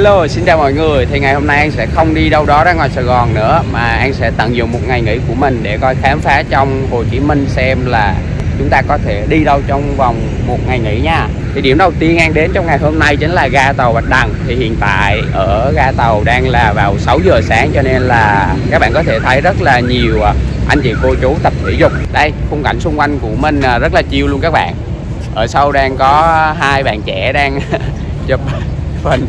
Hello, xin chào mọi người. Thì ngày hôm nay An sẽ không đi đâu đó ra ngoài Sài Gòn nữa, mà An sẽ tận dụng một ngày nghỉ của mình để coi khám phá trong Hồ Chí Minh xem là chúng ta có thể đi đâu trong vòng một ngày nghỉ nha. Thì điểm đầu tiên An đến trong ngày hôm nay chính là ga tàu Bạch Đằng. Thì hiện tại ở ga tàu đang là vào 6 giờ sáng, cho nên là các bạn có thể thấy rất là nhiều anh chị cô chú tập thể dục. Đây, khung cảnh xung quanh của mình rất là chill luôn các bạn. Ở sau đang có hai bạn trẻ đang chụp hình.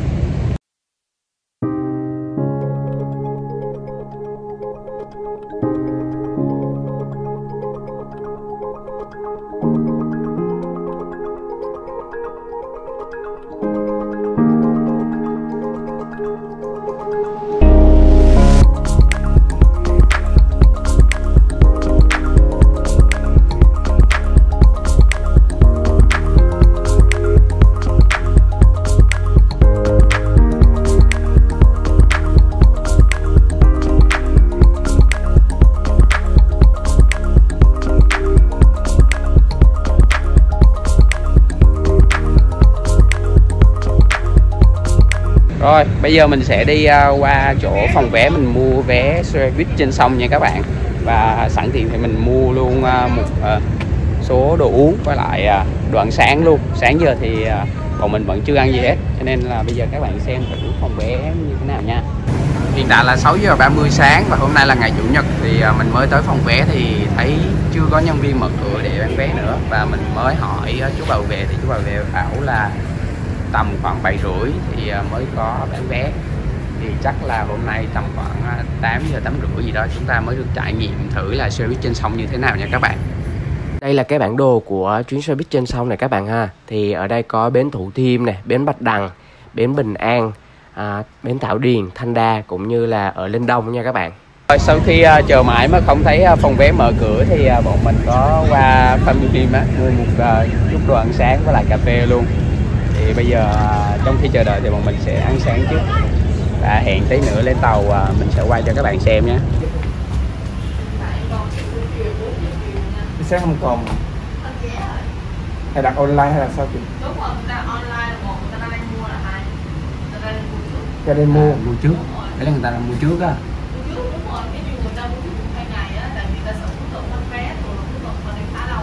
Rồi, bây giờ mình sẽ đi qua chỗ phòng vé, mình mua vé xe buýt trên sông nha các bạn. Và sẵn tiện thì mình mua luôn một số đồ uống với lại đồ ăn sáng luôn. Sáng giờ thì bọn mình vẫn chưa ăn gì hết, cho nên là bây giờ các bạn xem thử phòng vé như thế nào nha. Hiện tại là 6 giờ 30 sáng và hôm nay là ngày Chủ nhật, thì mình mới tới phòng vé thì thấy chưa có nhân viên mở cửa để bán vé nữa. Và mình mới hỏi chú bảo vệ thì chú bảo vệ bảo là tầm khoảng 7:30 thì mới có bán vé. Thì chắc là hôm nay tầm khoảng 8 giờ 8:30 gì đó chúng ta mới được trải nghiệm thử là xe buýt trên sông như thế nào nha các bạn. Đây là cái bản đồ của chuyến xe buýt trên sông này các bạn ha. Thì ở đây có bến Thủ Thiêm này, bến Bạch Đằng, bến Bình An, bến Thảo Điền, Thanh Đa cũng như là ở Linh Đông nha các bạn. Rồi sau khi chờ mãi mà không thấy phòng vé mở cửa thì bọn mình có qua Family Mart mua một chút đồ ăn sáng với lại cà phê luôn. Thì bây giờ trong khi chờ đợi thì bọn mình sẽ ăn sáng trước và hẹn tí nữa lên tàu mình sẽ quay cho các bạn xem nhé. Sẽ không còn hay đặt online hay là sao chị? Đúng rồi, người ta online là một, người ta đang mua là hai. Người ta đang mua trước. Cho nên mua trước. Đấy là người ta đang mua trước á. Mua trước đúng rồi, ví dụ người ta mua trước 2 ngày á, tại vì người ta sợ cuối tuần mất vé, rồi cuối tuần còn đang khá lâu.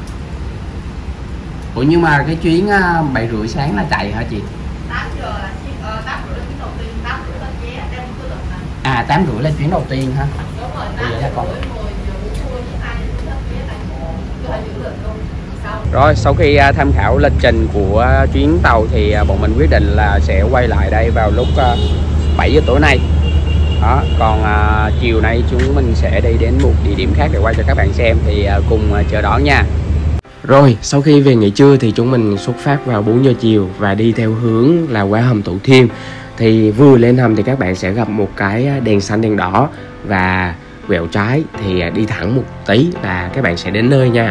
Ủa nhưng mà cái chuyến 7:30 sáng là chạy hả chị? 8 giờ là 8:30 là chuyến đầu tiên, 8:30 là vé đem cuối tuần này. À 8:30 là chuyến đầu tiên hả? Đúng rồi, Ủa, vậy là còn 10 giờ 40 với 2 giờ hết vé tại chỗ. Cứ phải giữ lịch luôn. Rồi sau khi tham khảo lịch trình của chuyến tàu thì bọn mình quyết định là sẽ quay lại đây vào lúc 7 giờ tối nay. Đó, còn chiều nay chúng mình sẽ đi đến một địa điểm khác để quay cho các bạn xem, thì cùng chờ đón nha. Rồi, sau khi về nghỉ trưa thì chúng mình xuất phát vào 4 giờ chiều và đi theo hướng là qua hầm Thủ Thiêm. Thì vừa lên hầm thì các bạn sẽ gặp một cái đèn xanh đèn đỏ và quẹo trái, thì đi thẳng một tí là các bạn sẽ đến nơi nha.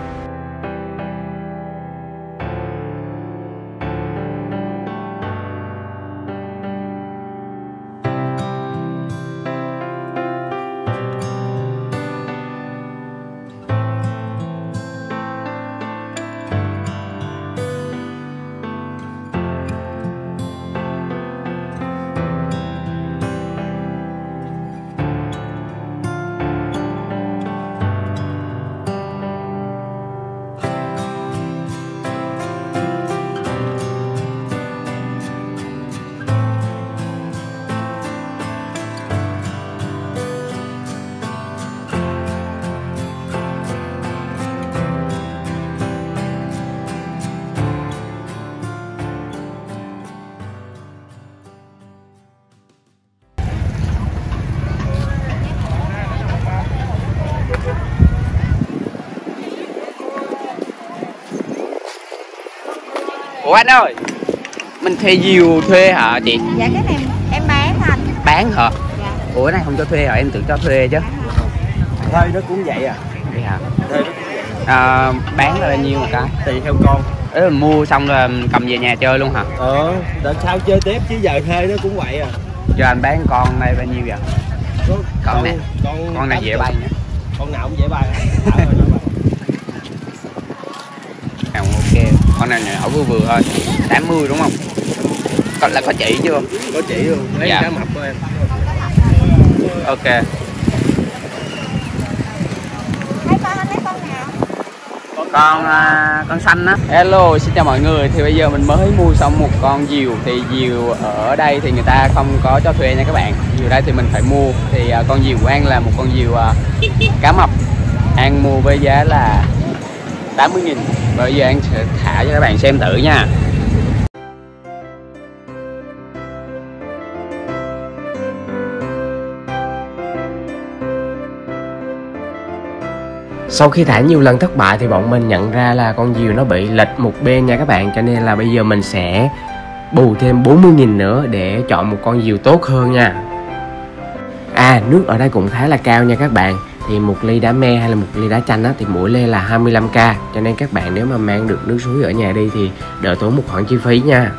Ủa anh ơi, mình thuê diều thuê hả chị? Dạ cái này em bán anh. Bán hả? Dạ. Ủa cái này không cho thuê hả? Em tưởng cho thuê chứ. thuê nó cũng vậy à. Vậy hả? Thuê nó cũng vậy. Bán là bao nhiêu một cái? Tùy theo con. Ê, mua xong rồi cầm về nhà chơi luôn hả? Để sao chơi tiếp chứ giờ thuê nó cũng vậy à. Giờ anh bán con này bao nhiêu vậy? Con này, con này dễ bay nhé. Con nào cũng dễ bay. Ok, con này nhỏ vừa vừa thôi, 80 đúng không? có chỉ chưa? Có chỉ luôn, lấy Dạ. cá mập của em. Ok. Lấy con nào? Con xanh á. Hello, xin chào mọi người. Thì bây giờ mình mới mua xong một con diều. Thì diều ở đây thì người ta không có cho thuê nha các bạn. Diều đây thì mình phải mua. Thì con diều của An là một con diều cá mập. An mua với giá là 80.000. Bây giờ An sẽ thả cho các bạn xem thử nha. Sau khi thả nhiều lần thất bại thì bọn mình nhận ra là con diều nó bị lệch một bên nha các bạn. Cho nên là bây giờ mình sẽ bù thêm 40.000 nữa để chọn một con diều tốt hơn nha. Nước ở đây cũng khá là cao nha các bạn. Thì một ly đá me hay là một ly đá chanh á, thì mỗi ly là 25k. Cho nên các bạn nếu mà mang được nước suối ở nhà đi thì đỡ tốn một khoản chi phí nha.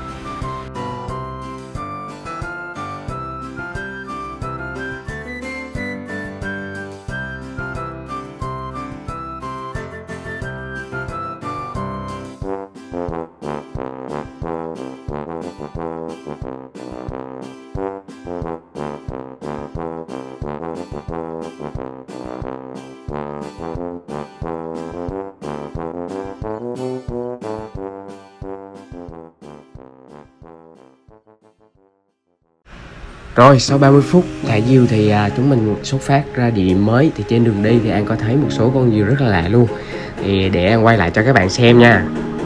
Rồi sau 30 phút thả diều thì chúng mình xuất phát ra địa điểm mới. Thì trên đường đi thì An có thấy một số con diều rất là lạ luôn. Thì để An quay lại cho các bạn xem nha.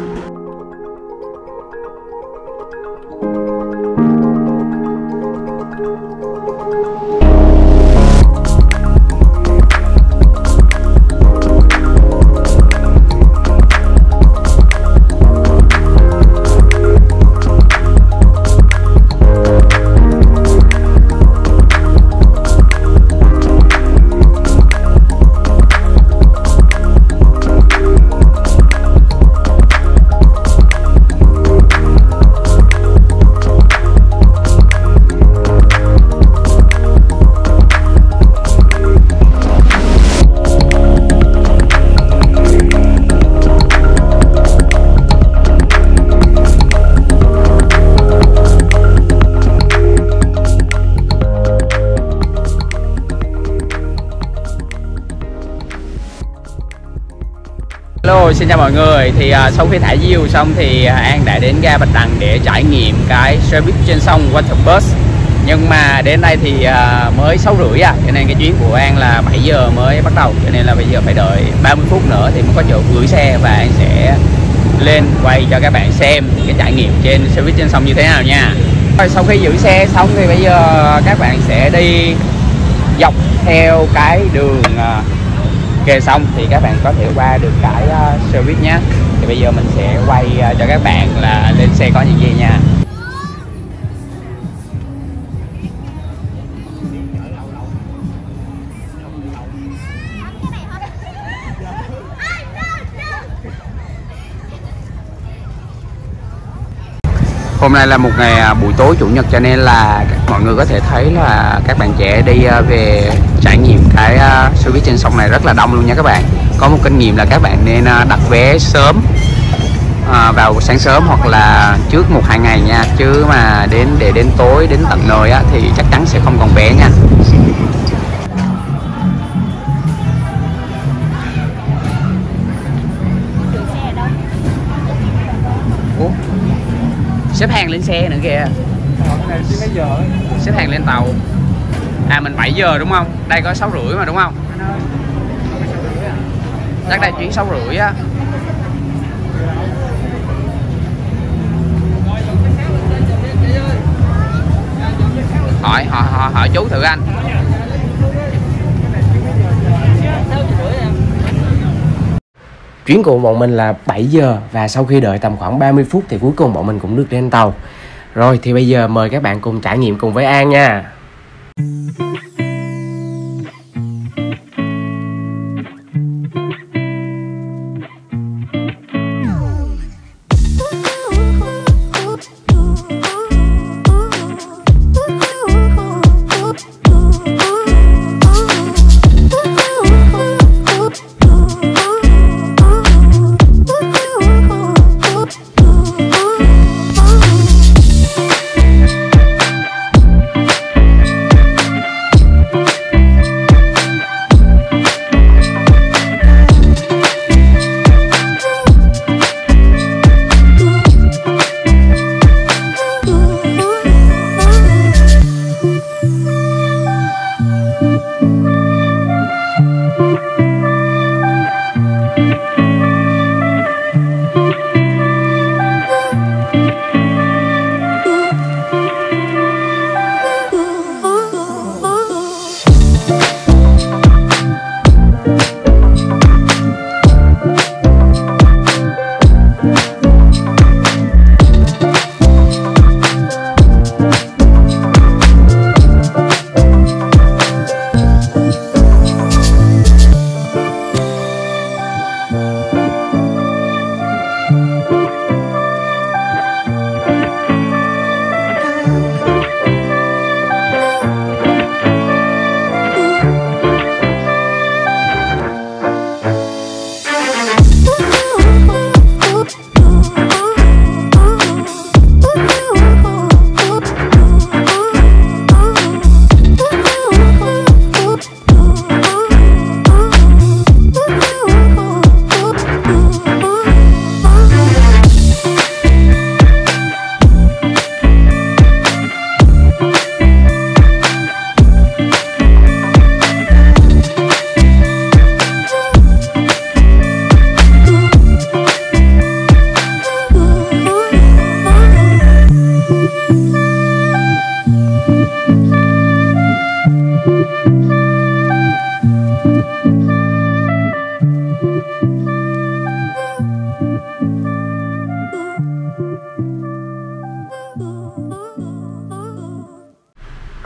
Hello, xin chào mọi người. Thì sau khi thả diều xong thì An đã đến ga Bạch Đằng để trải nghiệm cái xe buýt trên sông Water Bus. Nhưng mà đến đây thì mới 6:30 cho nên cái chuyến của An là 7 giờ mới bắt đầu. Cho nên là bây giờ phải đợi 30 phút nữa thì mới có chỗ gửi xe. Và An sẽ lên quay cho các bạn xem cái trải nghiệm trên xe buýt trên sông như thế nào nha. Rồi sau khi gửi xe xong thì bây giờ các bạn sẽ đi dọc theo cái đường kề sông thì các bạn có thể qua được cái xe buýt nhé. Thì bây giờ mình sẽ quay cho các bạn là lên xe có những gì nha. Hôm nay là một ngày buổi tối chủ nhật cho nên là mọi người có thể thấy là các bạn trẻ đi về trải nghiệm cái xe buýt trên sông này rất là đông luôn nha các bạn. Có một kinh nghiệm là các bạn nên đặt vé sớm vào sáng sớm hoặc là trước 1-2 ngày nha. Chứ mà để đến tối đến tận nơi á, thì chắc chắn sẽ không còn vé nha. Ủa? Xếp hàng lên xe nữa kìa. Xếp hàng lên tàu. Mình 7 giờ đúng không? Đây có 6:30 mà đúng không? Chắc đây chuyến 6:30 á. Hỏi chú thử anh. Chuyến của bọn mình là 7 giờ và sau khi đợi tầm khoảng 30 phút thì cuối cùng bọn mình cũng được lên tàu. Rồi thì bây giờ mời các bạn cùng trải nghiệm cùng với An nha.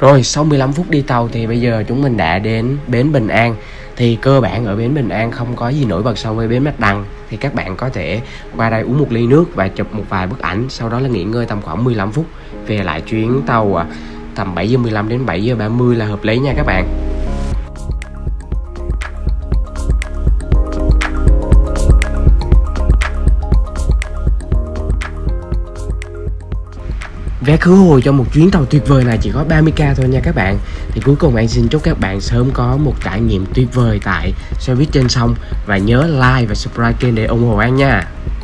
Rồi sau 15 phút đi tàu thì bây giờ chúng mình đã đến bến Bình An. Thì cơ bản ở bến Bình An không có gì nổi bật so với bến Bạch Đằng. Thì các bạn có thể qua đây uống một ly nước và chụp một vài bức ảnh. Sau đó là nghỉ ngơi tầm khoảng 15 phút. Về lại chuyến tàu tầm 7 giờ 15 đến 7 giờ 30 là hợp lý nha các bạn. Vé khứ hồi cho một chuyến tàu tuyệt vời này chỉ có 30k thôi nha các bạn. Thì cuối cùng An xin chúc các bạn sớm có một trải nghiệm tuyệt vời tại xe buýt trên sông. Và nhớ like và subscribe kênh để ủng hộ An nha.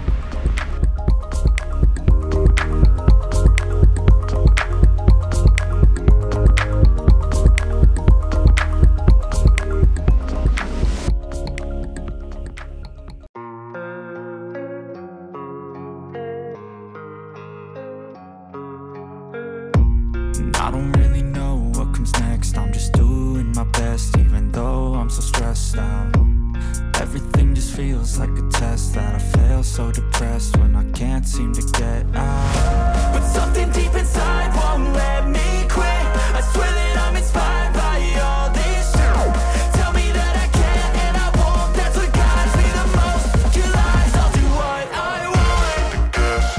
I don't really know what comes next. I'm just doing my best, even though I'm so stressed out. Everything just feels like a test that I fail, so depressed when I can't seem to get out. But something deep inside won't let me quit. I swear that I'm inspired by all this shit. Tell me that I can and I won't. That's what guides me the most. Your lies, I'll do what I want.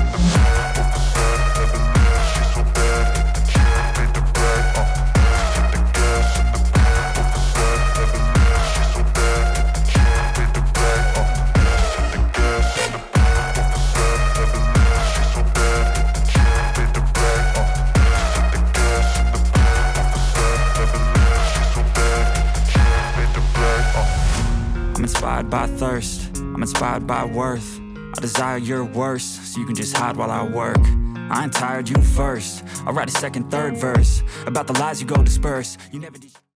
I'm inspired by thirst, I'm inspired by worth. I desire your worst, so you can just hide while I work. I ain't tired, you first. I'll write a second, third verse about the lies you go disperse. You never did.